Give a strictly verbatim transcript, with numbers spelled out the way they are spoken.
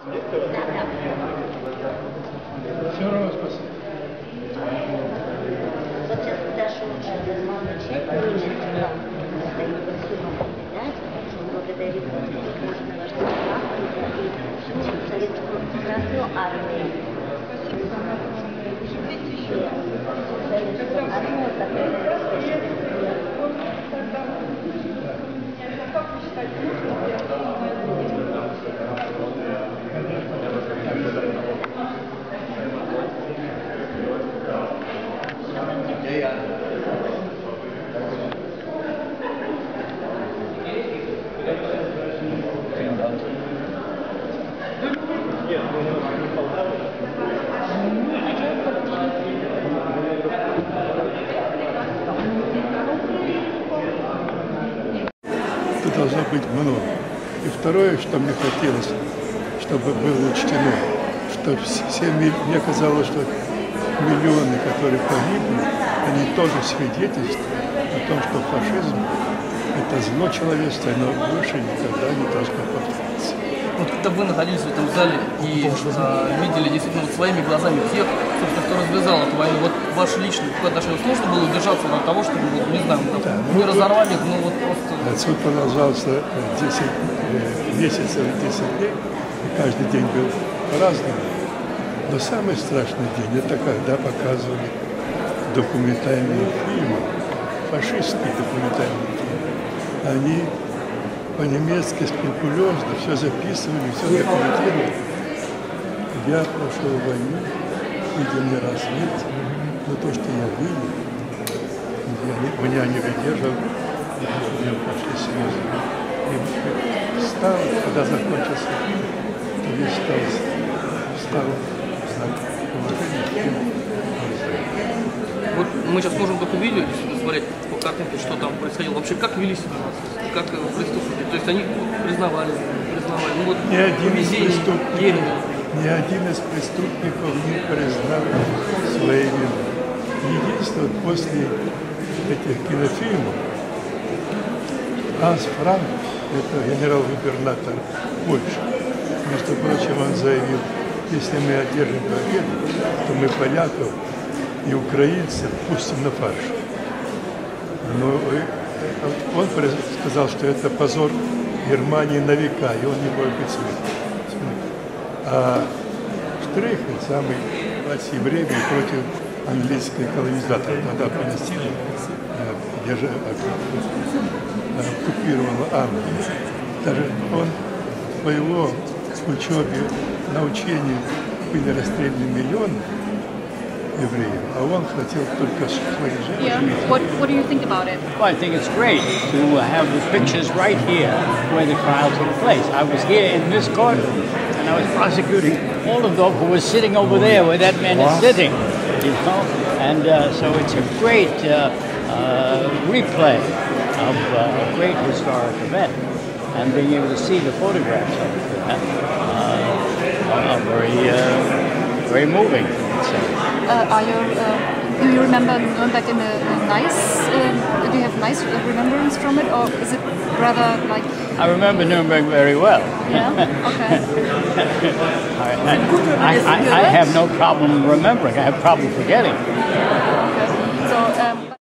Все равно спасибо. Вот сейчас подошел молодой человек, немецкий, там стоит под судом, передать, что он благодарит великолепного штаба и советскую Красную армию. Советскую армию, которая Это должно быть много. И второе, что мне хотелось, чтобы было учтено, что все, мне казалось, что миллионы, которые погибли, они тоже свидетельствуют о том, что фашизм – это зло человечества, но больше никогда не должно повториться. Вот когда вы находились в этом зале и а, видели действительно вот своими глазами тех, собственно, кто развязал эту войну, вот ваше личное какое отношение, сложно было удержаться от того, чтобы, вот, не знаю, там, да, не разорвали их, но вот просто... Отсюда продолжался десять месяцев, десять дней, и каждый день был по-разному. Но самый страшный день – это когда показывали документальные фильмы, фашистские документальные фильмы. Они по-немецки скрупулезно все записывали, все документировали. Я прошел войну, видел не раз нет, но то, что я видел, я, меня не выдержал, мне пошли слезы. И встал, когда закончился фильм, то я стал, встал в знак уважения к тем. Вот мы сейчас можем только видеть, смотреть по картинке, что там происходило. Вообще, как вели себя, как преступники? То есть они признавали, признавали. Ну, вот, ни, один из преступников, ни один из преступников не признал своей вины. Единственное, после этих кинофильмов Ганс Франк, это генерал-губернатор Польши, между прочим, он заявил, если мы одержим победу, то мы поляков и украинцев пустим на фарш. Но он сказал, что это позор Германии на века, и он не может быть смыт. А Штрейхер, самый власти время против английской колонизации, тогда Палестина оккупировала Англию. Даже он по его учебе на учении были расстреляны миллионы евреев, а он хотел только своих женщин. Yeah. What, what do you think about it? Well, I think it's great to have the pictures right here where the trial took place. I was here in this courtroom and I was prosecuting all of those who were sitting over there where that man is sitting, you know, and uh, so it's a great uh, uh, replay of uh, a great historic event, and being able to see the photographs of it uh, are very, uh, very moving. Uh, are you, uh, do you remember Nuremberg in a, a nice, uh, do you have nice remembrance from it, or is it rather like... I remember Nuremberg very well. Yeah? Okay. I, I, I, I have no problem remembering. I have problem forgetting. Okay. So, um